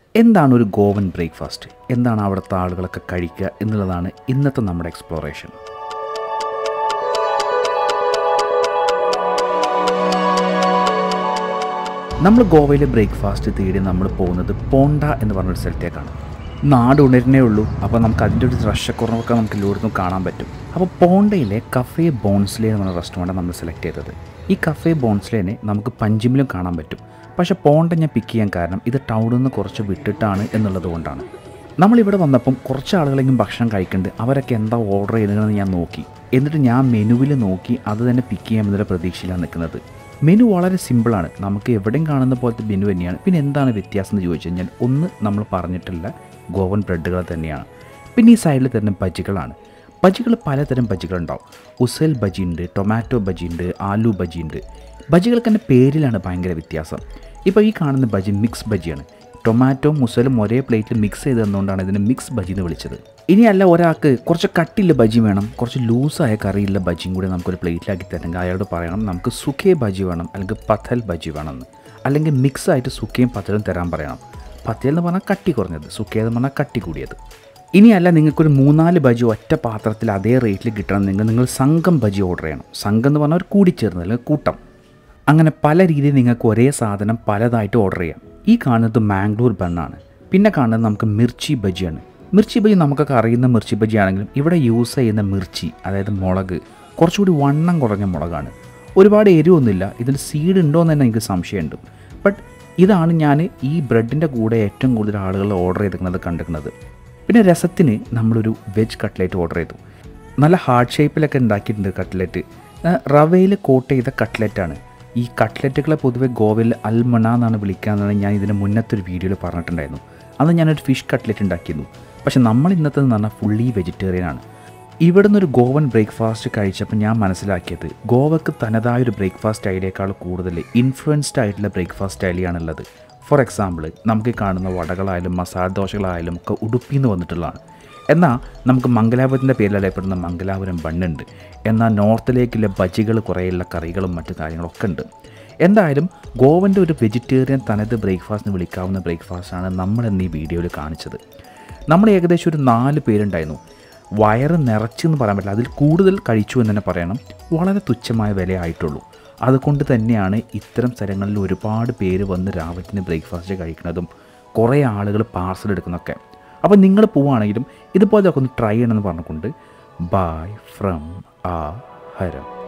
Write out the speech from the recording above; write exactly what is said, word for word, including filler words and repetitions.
എന്താണ് ഒരു ഗോവൻ ബ്രേക്ക്ഫാസ്റ്റ്, എന്താണ് അവിടുത്തെ ആളുകളൊക്കെ കഴിക്കുക എന്നുള്ളതാണ് ഇന്നത്തെ നമ്മുടെ എക്സ്പ്ലോറേഷൻ. നമ്മൾ ഗോവയിലെ ബ്രേക്ക്ഫാസ്റ്റ് തേടി നമ്മൾ പോകുന്നത് പോണ്ട എന്ന് പറഞ്ഞൊരു സ്ഥലത്തേക്കാണ്. നാട് ഉണരുന്നേ ഉള്ളൂ, അപ്പോൾ നമുക്ക് അതിൻ്റെ ഒരു റഷക്കുറവൊക്കെ നമുക്ക് എല്ലായിടത്തും കാണാൻ പറ്റും. അപ്പോൾ പോണ്ടയിലെ കഫേ ബോൺസ്ലെ എന്ന് പറഞ്ഞ റെസ്റ്റോറൻറ്റാണ് നമ്മൾ സെലക്ട് ചെയ്തത്. ഈ കഫേ ബോൺസ്ലേനെ നമുക്ക് പഞ്ചിമിലും കാണാൻ പറ്റും. പക്ഷേ പോണ്ട ഞാൻ പിക്ക് ചെയ്യാൻ കാരണം ഇത് ടൗണിൽ നിന്ന് കുറച്ച് വിട്ടിട്ടാണ് എന്നുള്ളത് കൊണ്ടാണ്. നമ്മളിവിടെ വന്നപ്പം കുറച്ച് ആളുകളെങ്കിലും ഭക്ഷണം കഴിക്കുന്നുണ്ട്, അവരൊക്കെ എന്താ ഓർഡർ ചെയ്തതെന്ന് ഞാൻ നോക്കി. എന്നിട്ട് ഞാൻ മെനുവിൽ നോക്കി അത് തന്നെ പിക്ക് ചെയ്യാമെന്നുള്ള പ്രതീക്ഷയിലാണ് നിൽക്കുന്നത്. മെനു വളരെ സിമ്പിളാണ്, നമുക്ക് എവിടെയും കാണുന്ന പോലത്തെ മെനു തന്നെയാണ്. പിന്നെ എന്താണ് വ്യത്യാസം എന്ന് ചോദിച്ചു കഴിഞ്ഞാൽ, ഒന്ന് നമ്മൾ പറഞ്ഞിട്ടുള്ള ഗോവൻ ബ്രെഡുകൾ തന്നെയാണ്. പിന്നെ ഈ സൈഡിൽ തന്നെ ബജികളാണ്. ബജികൾ പലതരം ബജികളുണ്ടാവും. ഉസൽ ബജി ഉണ്ട്, ടൊമാറ്റോ ബജി ഉണ്ട്, ആലു ബജി ഉണ്ട്. ബജികൾക്ക് തന്നെ പേരിലാണ് ഭയങ്കര വ്യത്യാസം. ഇപ്പോൾ ഈ കാണുന്ന ബജി മിക്സ് ബജിയാണ്. ടൊമാറ്റോ മുസലും ഒരേ പ്ലേറ്റിൽ മിക്സ് ചെയ്ത് തന്നുകൊണ്ടാണ് ഇതിന് മിക്സ് ബജി എന്ന് വിളിച്ചത്. ഇനിയല്ല ഒരാൾക്ക് കുറച്ച് കട്ടിയുള്ള ബജി വേണം, കുറച്ച് ലൂസായ കറിയുള്ള ബജിയും കൂടി നമുക്കൊരു പ്ലേറ്റിലാക്കി തരണമെങ്കിൽ അയാളോട് പറയണം നമുക്ക് സുഖേ ബജി വേണം, അല്ലെങ്കിൽ പഥൽ ബജി വേണമെന്ന്. അല്ലെങ്കിൽ മിക്സായിട്ട് സുഖയും പഥലും തരാൻ പറയണം. പഥൽ എന്ന് പറഞ്ഞാൽ കട്ടി കുറഞ്ഞത്, സുഖേ എന്ന് പറഞ്ഞാൽ കട്ടി കൂടിയത്. ഇനിയല്ല നിങ്ങൾക്കൊരു മൂന്നാല് ബജി ഒറ്റ പാത്രത്തിൽ അതേ റേറ്റിൽ കിട്ടണമെങ്കിൽ നിങ്ങൾ സംഘം ബജി ഓർഡർ ചെയ്യണം. സംഘം എന്ന് പറഞ്ഞാൽ ഒരു കൂടിച്ചേർന്നത് അല്ലെങ്കിൽ കൂട്ടം. അങ്ങനെ പല രീതിയിൽ നിങ്ങൾക്ക് ഒരേ സാധനം പലതായിട്ട് ഓർഡർ ചെയ്യാം. ഈ കാണുന്നത് മാംഗ്ലൂർ ബണ്ണാണ്. പിന്നെ കാണുന്നത് നമുക്ക് മിർച്ചി ബജിയാണ്. മിർച്ചി ബജി നമുക്കൊക്കെ അറിയുന്ന മിർച്ചി ബജി ആണെങ്കിലും ഇവിടെ യൂസ് ചെയ്യുന്ന മിർച്ചി, അതായത് മുളക്, കുറച്ചുകൂടി വണ്ണം കുറഞ്ഞ മുളകാണ്. ഒരുപാട് എരിവൊന്നുമില്ല. ഇതിൽ സീഡ് ഉണ്ടോ എന്ന് തന്നെ എനിക്ക് സംശയമുണ്ട്. ബട്ട് ഇതാണ് ഞാൻ ഈ ബ്രെഡിൻ്റെ കൂടെ ഏറ്റവും കൂടുതൽ ആളുകൾ ഓർഡർ ചെയ്തിരിക്കുന്നത് കണ്ടിരിക്കുന്നത്. പിന്നെ രസത്തിന് നമ്മളൊരു വെജ് കട്ട്ലേറ്റ് ഓർഡർ ചെയ്തു. നല്ല ഹാർഡ് ഷേപ്പിലൊക്കെ ഉണ്ടാക്കിയിട്ടുണ്ട് കട്ട്ലേറ്റ്. റവയിൽ കോട്ട് ചെയ്ത കട്ട്ലേറ്റാണ്. ഈ കട്ട്ലറ്റുകളെ പൊതുവെ ഗോവയിൽ അൽമണ എന്നാണ് വിളിക്കാമെന്നാണ് ഞാൻ ഇതിന് മുന്നത്തെ ഒരു വീഡിയോയിൽ പറഞ്ഞിട്ടുണ്ടായിരുന്നു. അന്ന് ഞാനൊരു ഫിഷ് കട്ട്ലറ്റ് ഉണ്ടാക്കിയിരുന്നു. പക്ഷേ നമ്മൾ ഇന്നത്തെ എന്ന് പറഞ്ഞാൽ ഫുള്ളി വെജിറ്റേറിയൻ ആണ്. ഇവിടെ നിന്നൊരു ഗോവൻ ബ്രേക്ക്ഫാസ്റ്റ് കഴിച്ചപ്പോൾ ഞാൻ മനസ്സിലാക്കിയത് ഗോവക്ക് തനതായൊരു ബ്രേക്ക്ഫാസ്റ്റ് സ്റ്റൈലിനേക്കാൾ കൂടുതൽ ഇൻഫ്ലുവൻസ്ഡ് ആയിട്ടുള്ള ബ്രേക്ക്ഫാസ്റ്റ് സ്റ്റൈലിയാണുള്ളത്. ഫോർ എക്സാമ്പിൾ, നമുക്ക് കാണുന്ന വടകളായാലും മസാല ദോശകളായാലും ഒക്കെ ഉടുപ്പിൽ നിന്ന് വന്നിട്ടുള്ളതാണ്. എന്നാൽ നമുക്ക് മംഗലാപുരത്തിൻ്റെ പേരിൽ അറിയപ്പെടുന്ന മംഗലാപുരം ബണ്ണുണ്ട്. എന്നാൽ നോർത്തിലേക്കുള്ള ബജികൾ കുറേയുള്ള കറികളും മറ്റു കാര്യങ്ങളൊക്കെ ഉണ്ട്. എന്തായാലും ഗോവൻ്റെ ഒരു വെജിറ്റേറിയൻ തനത് ബ്രേക്ക്ഫാസ്റ്റിന് വിളിക്കാവുന്ന ബ്രേക്ക്ഫാസ്റ്റാണ് നമ്മളിന്ന് ഈ വീഡിയോയിൽ കാണിച്ചത്. നമ്മൾ ഏകദേശം ഒരു നാല് പേരുണ്ടായിരുന്നു. വയറ് നിറച്ചെന്ന് പറയാൻ പറ്റില്ല, അതിൽ കൂടുതൽ കഴിച്ചു എന്ന് തന്നെ പറയണം. വളരെ തുച്ഛമായ വില ആയിട്ടുള്ളൂ. അതുകൊണ്ട് തന്നെയാണ് ഇത്തരം സ്ഥലങ്ങളിൽ ഒരുപാട് പേര് വന്ന് രാവിലത്തിന് ബ്രേക്ക്ഫാസ്റ്റ് കഴിക്കുന്നതും കുറേ ആളുകൾ പാർസൽ എടുക്കുന്നതൊക്കെ. അപ്പോൾ നിങ്ങൾ പോവുകയാണെങ്കിലും ഇതുപോലെയൊക്കെ ഒന്ന് ട്രൈ ചെയ്യണമെന്ന് പറഞ്ഞുകൊണ്ട് ബൈ ഫ്രം ആ ഹരം.